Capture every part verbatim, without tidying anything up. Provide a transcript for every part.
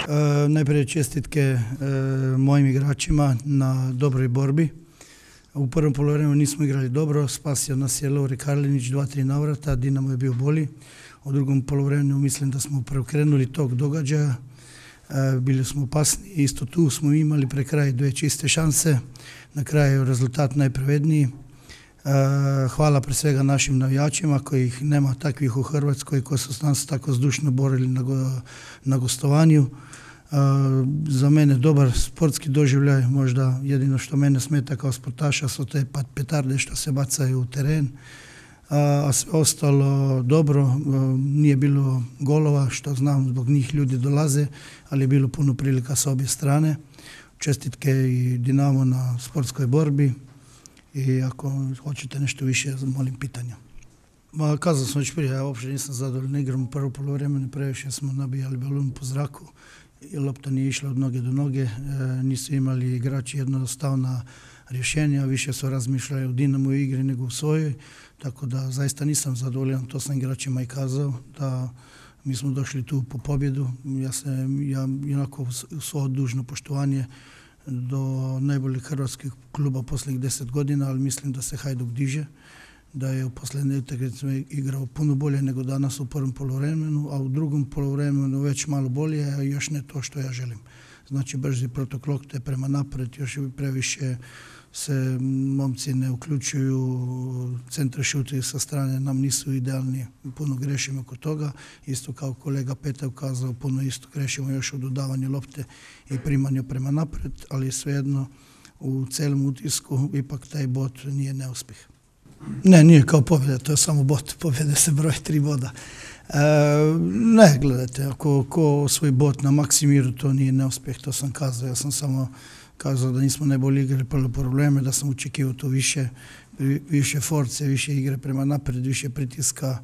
E, najprije čestitke e, mojim igračima na dobroj borbi. U prvom poluvremenu nismo igrali dobro, spasio nas je Lovre Karlinić, dva, tri navrata, Dinamo je bio bolji. U drugom poluvremenu mislim da smo preokrenuli tog događaja, e, bili smo opasni, isto tu smo imali pre kraja dve čiste šanse, na kraju je rezultat najpravedniji. Hvala pre svega našim navijačima kojih nema takvih u Hrvatskoj, koji su nas tako zdušno borili na, go, na gostovanju. Za mene dobar sportski doživljaj, možda jedino što mene smeta kao sportaša su te petarde što se bacaju u teren, a sve ostalo dobro, nije bilo golova, što znam zbog njih ljudi dolaze, ali je bilo puno prilika sa obje strane. Čestitke i Dinamo na sportskoj borbi. I ako hoćete nešto više, molim pitanja. Ma, kazao sam već prije, ja uopšte nisam zadovoljan igrom u prvo poluvremenu, previše smo nabijali balon po zraku i lopta nije išla od noge do noge, e, nisu imali igrači jednostavna rješenja, više su razmišljali o Dinamu i igri nego u svojoj, tako da zaista nisam zadovoljan, to sam igračima i kazao, da mi smo došli tu po pobjedu, ja se, ja onako svo dužno poštovanje do najboljeg hrvatskih kluba posljednjih deset godina, ali mislim da se Hajduk diže, da je u posljednjoj utakmici igrao puno bolje nego danas u prvom poluvremenu, a u drugom poluvremenu već malo bolje, a još ne to što ja želim. Znači brzi protok lopte prema napred, još previše se momci ne uključuju, centre šuti sa strane nam nisu idealni, puno grešimo oko toga, isto kao kolega Peta ukazao, puno isto grešimo još u dodavanju lopte i primanju prema napred, ali svejedno u celom utisku ipak taj bod nije neuspjeh. Ne, nije kao pobjeda, to je samo bod, pobjede se broje tri boda. E, ne, gledajte, ako ko svoj bod na Maksimiru, to nije neuspjeh, to sam kazao, ja sam samo kazao da nismo najbolji igrali prvo probleme, da sam očekivao to više, više force, više igre prema napred, više pritiska,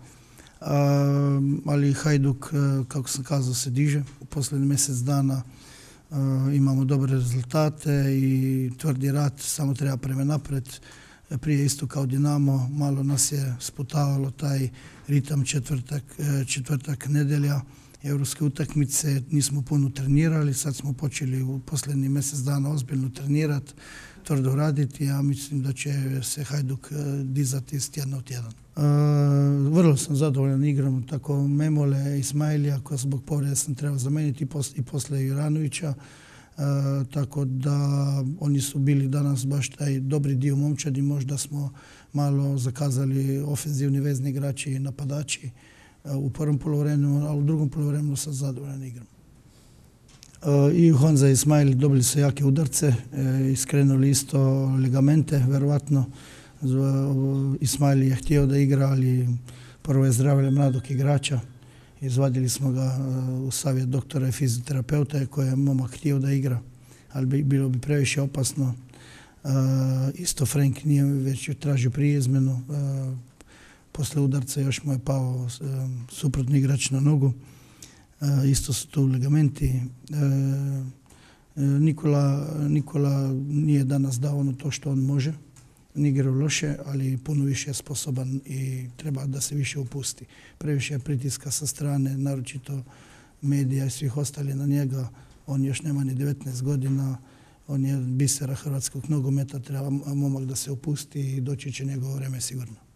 a, ali Hajduk, kako sam kazao, se diže. U posljednji mjesec dana a, imamo dobre rezultate i tvrdi rad, samo treba prema napred. Prije isto kao Dinamo, malo nas je sputavalo taj ritam četvrtak, četvrtak nedelja, evropske utakmice, nismo puno trenirali, sad smo počeli u posljednji mjesec dana ozbiljno trenirati, tvrdo raditi, ja mislim da će se Hajduk dizati iz tjedna u tjedan. E, vrlo sam zadovoljan igrom, tako Memole, Ismailija, koja zbog povrede sam trebao zameniti i posle, i posle Juranovića, e, tako da oni su bili danas baš taj dobri dio momčadi, možda smo malo zakazali ofenzivni vezni igrači i napadači u prvom poluvremenu, a u drugom poluvremenu sam zadovoljan igrom. I Honza i Ismail dobili su jake udarce, iskrenuli isto ligamente, verovatno. Ismail je htio da igra, ali prvo je zdravlje mladog igrača. Izvadili smo ga u savjet doktora i fizioterapeuta koji je momak htio da igra, ali bilo bi previše opasno. Isto Frank nije već tražio prije izmenu. Posle udarca još mu je pao uh, suprotni igrač na nogu. Uh, isto su tu ligamenti. Uh, Nikola, Nikola nije danas dao ono to što on može. Nije igrao loše, ali puno više je sposoban i treba da se više upusti. Previše je pritiska sa strane, naročito medija i svih ostali na njega. On još nema ni devetnaest godina. On je bisera hrvatskog nogometa, treba momak da se upusti i doći će njegovo vreme sigurno.